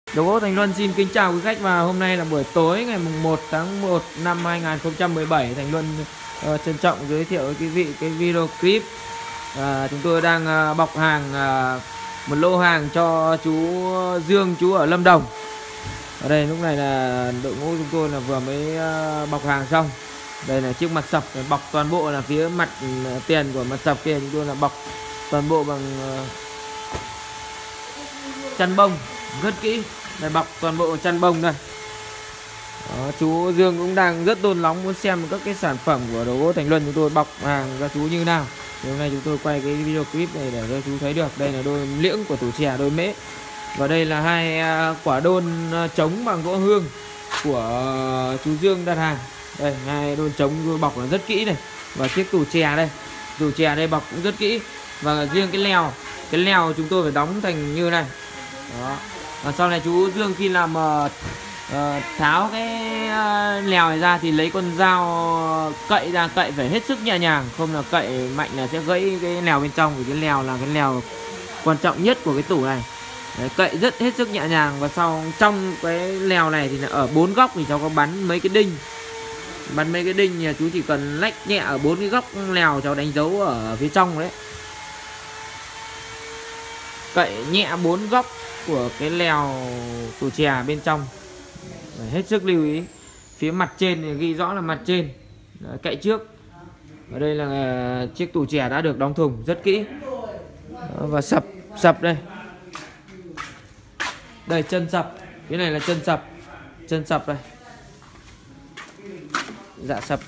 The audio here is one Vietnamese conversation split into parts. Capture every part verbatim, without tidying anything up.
Đồ gỗ Thành Luân xin kính chào quý khách, và hôm nay là buổi tối ngày mùng một tháng một năm hai nghìn không trăm mười bảy. Thành Luân uh, trân trọng giới thiệu với quý vị cái video clip uh, chúng tôi đang uh, bọc hàng, uh, một lô hàng cho chú Dương, chú ở Lâm Đồng. Ở đây lúc này là đội ngũ chúng tôi là vừa mới uh, bọc hàng xong. Đây là chiếc mặt sập, bọc toàn bộ là phía mặt uh, tiền của mặt sập kia, chúng tôi là bọc toàn bộ bằng uh, chăn bông rất kỹ. Đây, bọc toàn bộ chăn bông đây. Đó, chú Dương cũng đang rất đôn nóng muốn xem các cái sản phẩm của đồ gỗ Thành Luân chúng tôi bọc hàng cho chú như nào. Thì hôm nay chúng tôi quay cái video clip này để cho chú thấy được. Đây là đôi liễng của tủ chè, đôi mễ. Và đây là hai quả đôn trống bằng gỗ hương của chú Dương đặt hàng. Đây, hai đôn trống tôi bọc là rất kỹ này. Và chiếc tủ chè đây, tủ chè đây bọc cũng rất kỹ. Và riêng cái lèo, cái lèo chúng tôi phải đóng thành như này. Đó. Và sau này chú Dương khi làm uh, uh, tháo cái uh, lèo này ra thì lấy con dao cậy ra, cậy phải hết sức nhẹ nhàng, không là cậy mạnh là sẽ gãy cái lèo bên trong. Vì cái lèo là cái lèo quan trọng nhất của cái tủ này. Đấy, cậy rất hết sức nhẹ nhàng. Và sau trong cái lèo này thì là ở bốn góc thì cháu có bắn mấy cái đinh, bắn mấy cái đinh thì chú chỉ cần lách nhẹ ở bốn cái góc lèo, cháu đánh dấu ở phía trong đấy. Cậy nhẹ bốn góc của cái lèo tủ chè bên trong. Phải hết sức lưu ý. Phía mặt trên thì ghi rõ là mặt trên. Đấy, cậy trước. Ở đây là chiếc tủ chè đã được đóng thùng rất kỹ. Đó, và sập sập đây. Đây chân sập, cái này là chân sập, chân sập đây. Dạ sập,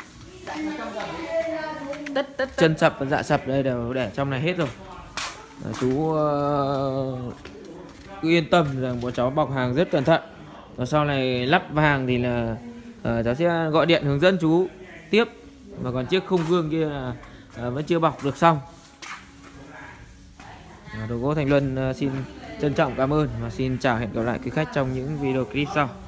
chân sập và dạ sập đây đều để trong này hết rồi. Đó, chú uh, cứ yên tâm rằng bọn cháu bọc hàng rất cẩn thận. Và sau này lắp vàng thì là uh, cháu sẽ gọi điện hướng dẫn chú tiếp. Và còn chiếc khung gương kia là uh, vẫn chưa bọc được xong. uh, Đồ gỗ Thành Luân uh, xin trân trọng cảm ơn và xin chào, hẹn gặp lại quý khách trong những video clip sau.